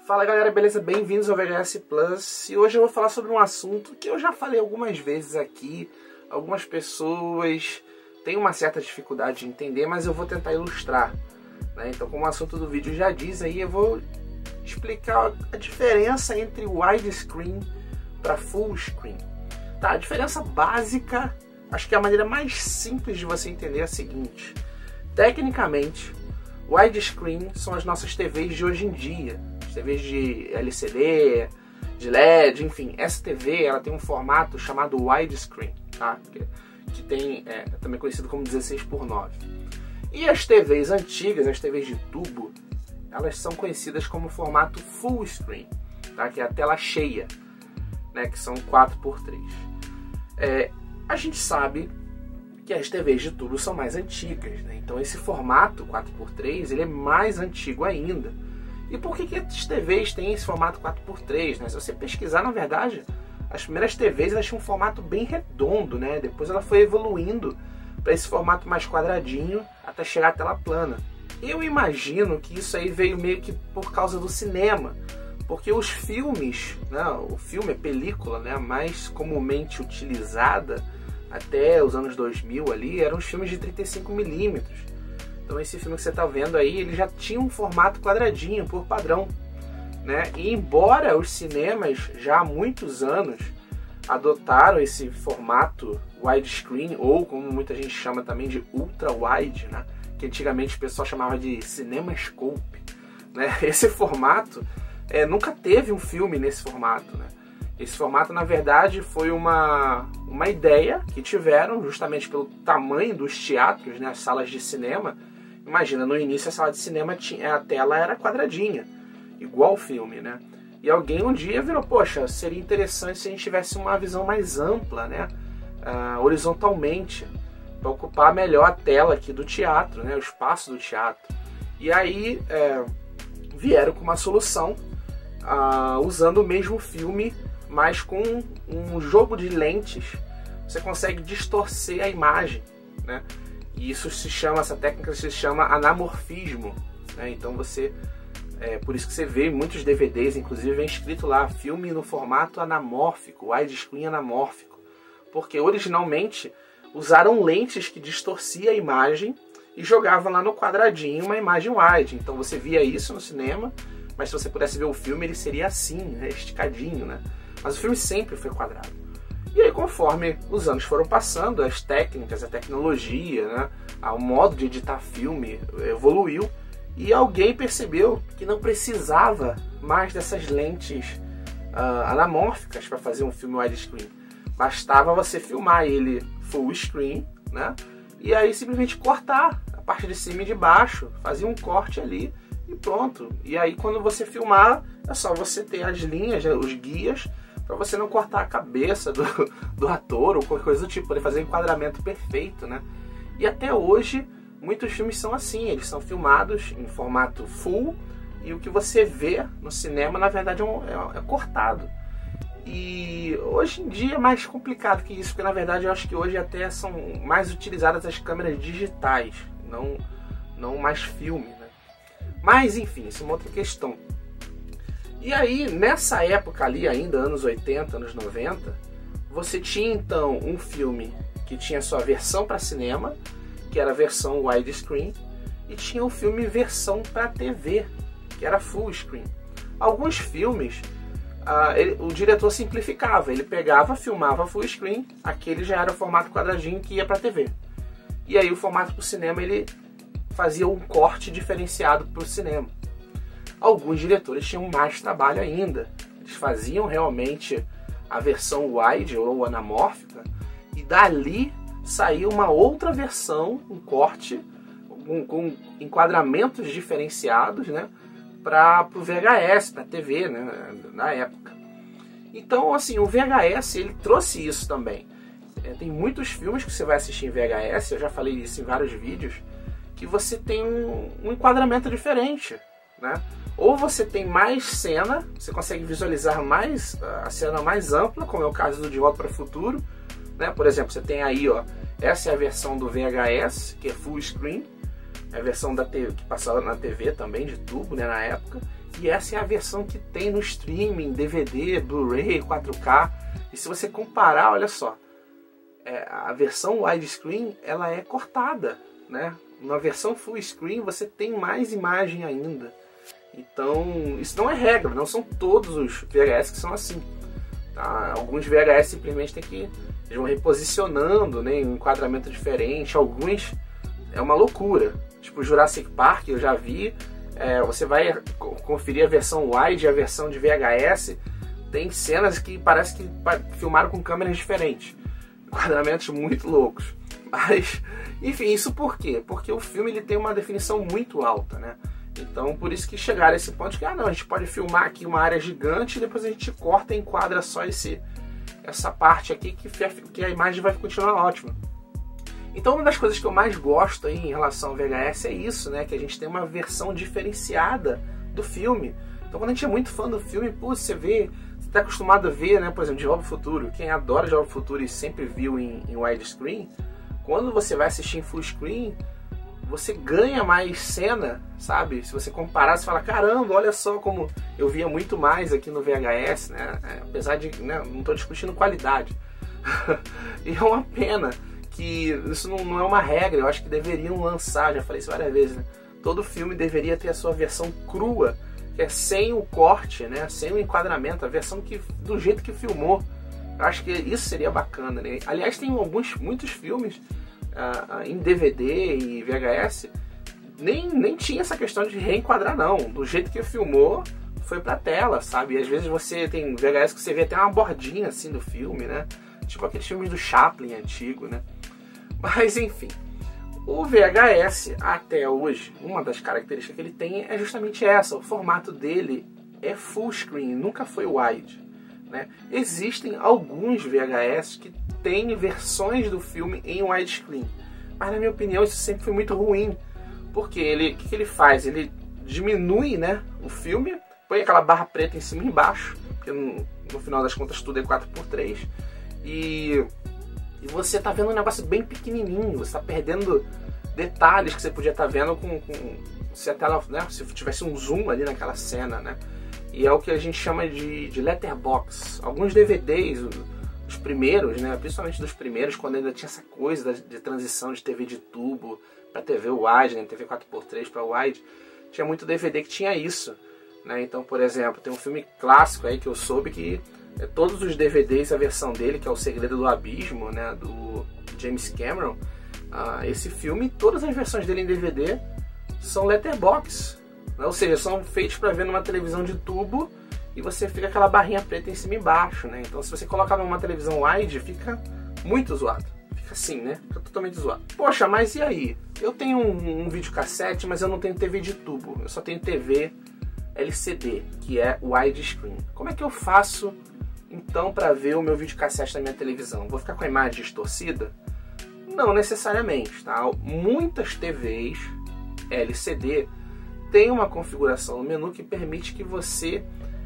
Fala galera, beleza? Bem-vindos ao VHS Plus. E hoje eu vou falar sobre um assunto que eu já falei algumas vezes aqui. Algumas pessoas têm uma certa dificuldade de entender, mas eu vou tentar ilustrar, né? Então, como o assunto do vídeo já diz aí, eu vou explicar a diferença entre widescreen para full screen. Tá, a diferença básica, acho que a maneira mais simples de você entender é a seguinte. Tecnicamente, widescreen são as nossas TVs de hoje em dia. TVs de LCD, de LED, enfim. Essa TV ela tem um formato chamado widescreen, tá? Que tem, também conhecido como 16:9. E as TVs antigas, as TVs de tubo, elas são conhecidas como formato full screen, tá? Que é a tela cheia, né? Que são 4:3. A gente sabe que as TVs de tubo são mais antigas, né? Então esse formato 4:3 ele é mais antigo ainda. E por que as TVs têm esse formato 4:3, né? Se você pesquisar, na verdade, as primeiras TVs elas tinham um formato bem redondo, né? Depois ela foi evoluindo para esse formato mais quadradinho até chegar à tela plana. Eu imagino que isso aí veio meio que por causa do cinema, porque os filmes, né? O filme, a película, né? Mais comumente utilizada até os anos 2000 ali, eram os filmes de 35mm. Então esse filme que você está vendo aí, ele já tinha um formato quadradinho por padrão, né? E embora os cinemas já há muitos anos adotaram esse formato widescreen, ou como muita gente chama também de ultra wide, né? Que antigamente o pessoal chamava de cinemascope, né? Esse formato nunca teve um filme nesse formato, né? Esse formato, na verdade, foi uma ideia que tiveram justamente pelo tamanho dos teatros, né? As salas de cinema. Imagina, no início a sala de cinema a tela era quadradinha, igual o filme, né? E alguém um dia virou, poxa, seria interessante se a gente tivesse uma visão mais ampla, né? Horizontalmente, para ocupar melhor a tela aqui do teatro, né? O espaço do teatro. E aí vieram com uma solução usando o mesmo filme, mas com um jogo de lentes. Você consegue distorcer a imagem, né? E isso essa técnica se chama anamorfismo, né? Então por isso que você vê em muitos DVDs, inclusive vem escrito lá, filme no formato anamórfico, widescreen anamórfico. Porque originalmente usaram lentes que distorciam a imagem e jogavam lá no quadradinho uma imagem wide. Então você via isso no cinema, mas se você pudesse ver o filme ele seria assim, né? Esticadinho, né? Mas o filme sempre foi quadrado. E aí, conforme os anos foram passando, as técnicas, a tecnologia, né, o modo de editar filme evoluiu e alguém percebeu que não precisava mais dessas lentes anamórficas para fazer um filme widescreen. Bastava você filmar ele full screen, né, e aí simplesmente cortar a parte de cima e de baixo, fazer um corte ali e pronto. E aí quando você filmar, é só você ter as linhas, os guias, para você não cortar a cabeça do ator ou qualquer coisa do tipo, poder fazer um enquadramento perfeito, né? E até hoje, muitos filmes são assim, eles são filmados em formato full e o que você vê no cinema, na verdade, é cortado. E hoje em dia é mais complicado que isso, porque na verdade eu acho que hoje até são mais utilizadas as câmeras digitais, não mais filme, né? Mas enfim, isso é uma outra questão. E aí, nessa época ali, ainda anos 80, anos 90, você tinha então um filme que tinha sua versão para cinema, que era a versão widescreen, e tinha um filme versão para TV, que era full screen. Alguns filmes, o diretor simplificava, ele pegava, filmava full screen, aquele já era o formato quadradinho que ia para TV. E aí o formato para o cinema ele fazia um corte diferenciado para o cinema. Alguns diretores tinham mais trabalho ainda. Eles faziam realmente a versão wide ou anamórfica e dali saía uma outra versão, um corte com enquadramentos diferenciados, né, para o VHS, para a TV, né, na época. Então, assim, o VHS ele trouxe isso também. Tem muitos filmes que você vai assistir em VHS, eu já falei isso em vários vídeos, que você tem um enquadramento diferente, né? Ou você tem mais cena, você consegue visualizar mais a cena mais ampla, como é o caso do De Volta para o Futuro, né? Por exemplo, você tem aí, ó, essa é a versão do VHS, que é full screen, é a versão da TV, que passava na TV também, de tubo, né, na época. E essa é a versão que tem no streaming, DVD, Blu-ray, 4K. E se você comparar, olha só, a versão widescreen, ela é cortada, né? Na versão full screen você tem mais imagem ainda. Então, isso não é regra, não são todos os VHS que são assim. Tá? Alguns VHS simplesmente eles vão reposicionando, né, em um enquadramento diferente. Alguns é uma loucura. Tipo Jurassic Park, eu já vi. Você vai conferir a versão wide e a versão de VHS. Tem cenas que parece que filmaram com câmeras diferentes. Enquadramentos muito loucos. Mas, enfim, isso por quê? Porque o filme ele tem uma definição muito alta, né? Então, por isso que chegaram a esse ponto que, não, a gente pode filmar aqui uma área gigante e depois a gente corta e enquadra só essa parte aqui que a imagem vai continuar ótima. Então, uma das coisas que eu mais gosto aí em relação ao VHS é isso, né? Que a gente tem uma versão diferenciada do filme. Então, quando a gente é muito fã do filme, você está acostumado a ver, né? Por exemplo, De Volta ao Futuro. Quem adora De Volta ao Futuro e sempre viu em widescreen, quando você vai assistir em full screen, você ganha mais cena, sabe? Se você comparar, você fala, caramba, olha só como eu via muito mais aqui no VHS, né? Apesar de, né, não estou discutindo qualidade. E é uma pena que isso não é uma regra, eu acho que deveriam lançar, já falei isso várias vezes, né? Todo filme deveria ter a sua versão crua, que é sem o corte, né? Sem o enquadramento, a versão do jeito que filmou. Eu acho que isso seria bacana, né? Aliás, tem muitos filmes em DVD e VHS, nem tinha essa questão de reenquadrar, não. Do jeito que filmou, foi pra tela, sabe? E às vezes você tem VHS que você vê até uma bordinha assim do filme, né? Tipo aqueles filmes do Chaplin antigo, né? Mas enfim, o VHS até hoje, uma das características que ele tem é justamente essa. O formato dele é full screen, nunca foi wide, né? Existem alguns VHS que têm versões do filme em widescreen, mas na minha opinião isso sempre foi muito ruim, porque o que ele faz? Ele diminui, né, o filme, põe aquela barra preta em cima e embaixo, porque no final das contas tudo é 4:3, e você tá vendo um negócio bem pequenininho, você tá perdendo detalhes que você podia estar vendo se a tela, né, se tivesse um zoom ali naquela cena, né? E é o que a gente chama de letterbox. Alguns DVDs, os primeiros, né, principalmente dos primeiros, quando ainda tinha essa coisa de transição de TV de tubo para TV wide, né, TV 4:3 para wide, tinha muito DVD que tinha isso, né? Então, por exemplo, tem um filme clássico aí que eu soube que todos os DVDs, a versão dele, que é O Segredo do Abismo, né, do James Cameron, esse filme, todas as versões dele em DVD são letterbox, né? Ou seja, são feitos para ver numa televisão de tubo e você fica aquela barrinha preta em cima e embaixo, né? Então se você colocar numa televisão wide, fica muito zoado. Fica assim, né? Fica totalmente zoado. Poxa, mas e aí? Eu tenho um videocassete, mas eu não tenho TV de tubo. Eu só tenho TV LCD, que é widescreen. Como é que eu faço então para ver o meu videocassete na minha televisão? Vou ficar com a imagem distorcida? Não necessariamente, tá? Muitas TVs LCD têm uma configuração no menu que permite que você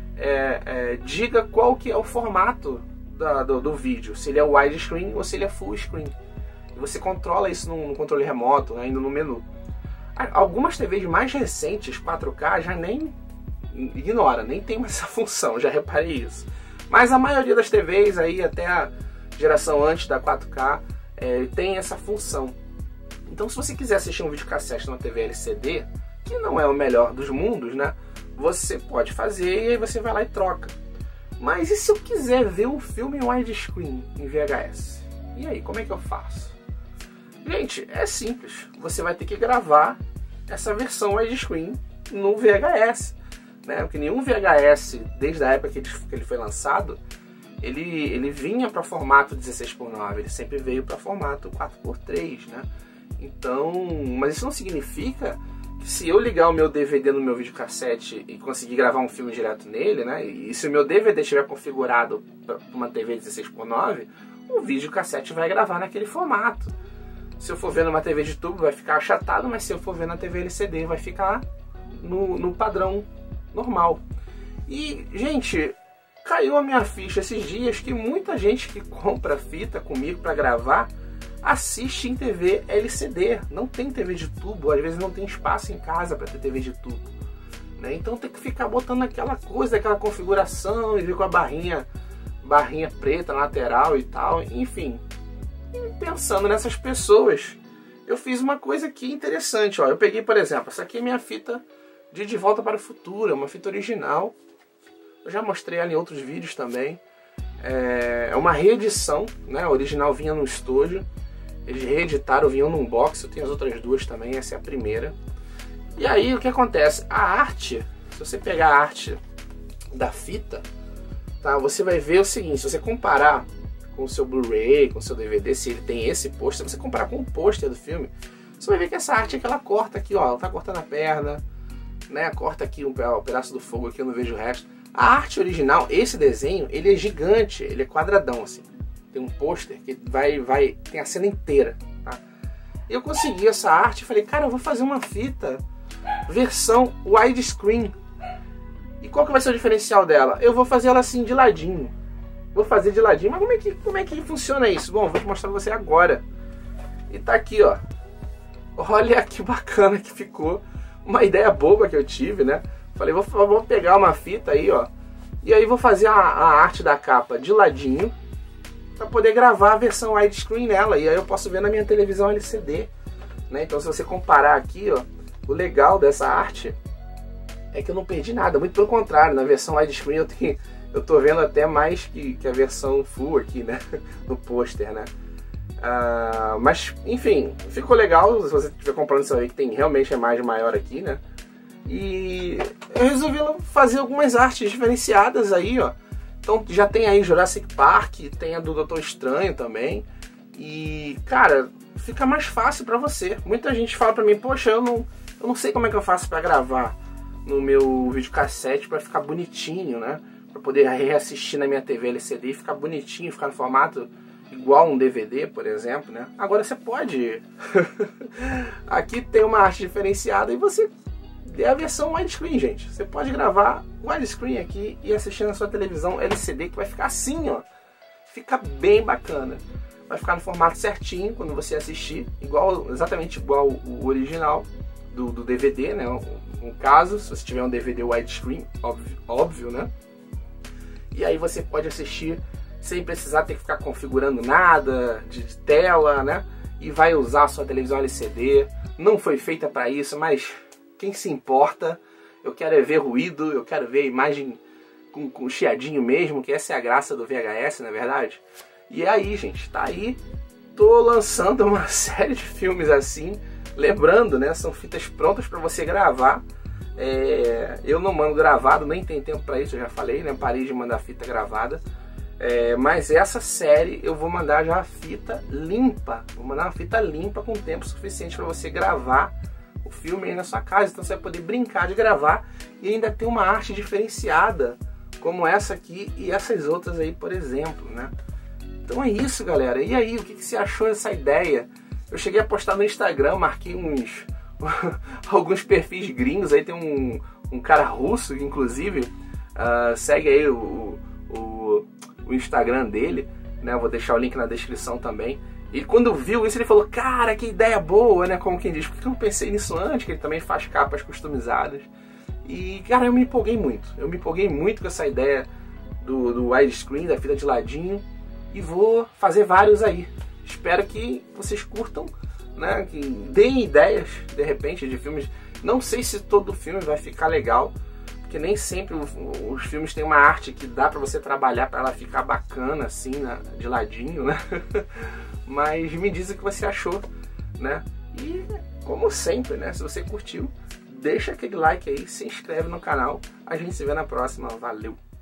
diga qual que é o formato do vídeo, se ele é widescreen ou se ele é full screen. E você controla isso no controle remoto, ainda no menu. Algumas TVs mais recentes, 4K, já nem ignora, nem tem mais essa função, já reparei isso. Mas a maioria das TVs aí, até a geração antes da 4K, tem essa função. Então se você quiser assistir um videocassete numa TV LCD, que não é o melhor dos mundos, né? Você pode fazer e aí você vai lá e troca. Mas e se eu quiser ver um filme em widescreen, em VHS? E aí, como é que eu faço? Gente, é simples. Você vai ter que gravar essa versão widescreen no VHS, né? Porque nenhum VHS, desde a época que ele foi lançado, ele vinha para formato 16:9, ele sempre veio para formato 4:3, né? Então, mas isso não significa que se eu ligar o meu DVD no meu videocassete e conseguir gravar um filme direto nele, né? E se o meu DVD estiver configurado para uma TV 16:9, o videocassete vai gravar naquele formato. Se eu for ver numa TV de tubo vai ficar achatado, mas se eu for ver na TV LCD vai ficar no padrão normal. E, gente, caiu a minha ficha esses dias que muita gente que compra fita comigo para gravar assiste em TV LCD, não tem TV de tubo, às vezes não tem espaço em casa para ter TV de tubo. né? Então tem que ficar botando aquela coisa, aquela configuração, e vir com a barrinha preta na lateral e tal, enfim. E pensando nessas pessoas, eu fiz uma coisa aqui interessante, ó. Eu peguei, por exemplo, essa aqui é minha fita de Volta para o Futuro, é uma fita original. Eu já mostrei ela em outros vídeos também. É uma reedição, né? A original vinha no estúdio. Eles reeditaram, vinham num box. Eu tenho as outras duas também, essa é a primeira. E aí o que acontece? A arte, se você pegar a arte da fita, tá? Você vai ver o seguinte, se você comparar com o seu Blu-ray, com o seu DVD, se ele tem esse pôster, você comparar com o pôster do filme, você vai ver que essa arte é que ela corta aqui, ó. Ela tá cortando a perna, né? Corta aqui um pedaço do fogo aqui, eu não vejo o resto. A arte original, esse desenho, ele é gigante, ele é quadradão, assim. Tem um pôster que tem a cena inteira, tá? Eu consegui essa arte e falei, cara, eu vou fazer uma fita versão widescreen. E qual que vai ser o diferencial dela? Eu vou fazer ela assim, de ladinho. Vou fazer de ladinho, mas como é que funciona isso? Bom, vou te mostrar pra você agora. E tá aqui, ó. Olha que bacana que ficou. Uma ideia boba que eu tive, né? Falei, vou pegar uma fita aí, ó. E aí vou fazer a arte da capa de ladinho, para poder gravar a versão widescreen nela. E aí eu posso ver na minha televisão LCD, né? Então se você comparar aqui, ó, o legal dessa arte é que eu não perdi nada. Muito pelo contrário, na versão widescreen eu tô vendo até mais que a versão full aqui, né? No pôster, né? Mas, enfim, ficou legal. Se você estiver comprando isso aí, que tem realmente a imagem maior aqui, né? E eu resolvi fazer algumas artes diferenciadas aí, ó. Então já tem aí Jurassic Park, tem a do Doutor Estranho também. E, cara, fica mais fácil pra você. Muita gente fala pra mim, poxa, eu não sei como é que eu faço pra gravar no meu videocassete pra ficar bonitinho, né? Pra poder reassistir na minha TV LCD e ficar bonitinho, ficar no formato igual um DVD, por exemplo, né? Agora você pode. Aqui tem uma arte diferenciada e você... É a versão widescreen, gente. Você pode gravar widescreen aqui e assistir na sua televisão LCD, que vai ficar assim, ó. Fica bem bacana. Vai ficar no formato certinho quando você assistir, exatamente igual o original do DVD, né? No caso, se você tiver um DVD widescreen, óbvio, né? E aí você pode assistir sem precisar ter que ficar configurando nada de tela, né? E vai usar a sua televisão LCD. Não foi feita para isso, mas... quem se importa? Eu quero é ver ruído, eu quero ver a imagem com chiadinho mesmo, que essa é a graça do VHS, não é verdade? E é aí, gente, tá aí. Tô lançando uma série de filmes assim, lembrando, né, são fitas prontas para você gravar. Eu não mando gravado, nem tem tempo para isso, eu já falei, né, parei de mandar fita gravada. Mas essa série eu vou mandar já a fita limpa, vou mandar uma fita limpa com tempo suficiente para você gravar o filme aí na sua casa. Então você vai poder brincar de gravar e ainda ter uma arte diferenciada como essa aqui e essas outras aí, por exemplo, né? Então é isso, galera. E aí, o que você achou dessa ideia? Eu cheguei a postar no Instagram, marquei alguns perfis gringos, aí tem um cara russo, inclusive, segue aí o Instagram dele, né? Eu vou deixar o link na descrição também. E quando viu isso, ele falou, cara, que ideia boa, né? Como quem diz, por que eu não pensei nisso antes? Que ele também faz capas customizadas. E, cara, eu me empolguei muito. Eu me empolguei muito com essa ideia do widescreen, da fita de ladinho. E vou fazer vários aí. Espero que vocês curtam, né? Que deem ideias, de repente, de filmes. Não sei se todo filme vai ficar legal, porque nem sempre os filmes têm uma arte que dá pra você trabalhar pra ela ficar bacana, assim, de ladinho, né? Mas me diz o que você achou, né? E, como sempre, né? Se você curtiu, deixa aquele like aí, se inscreve no canal. A gente se vê na próxima. Valeu!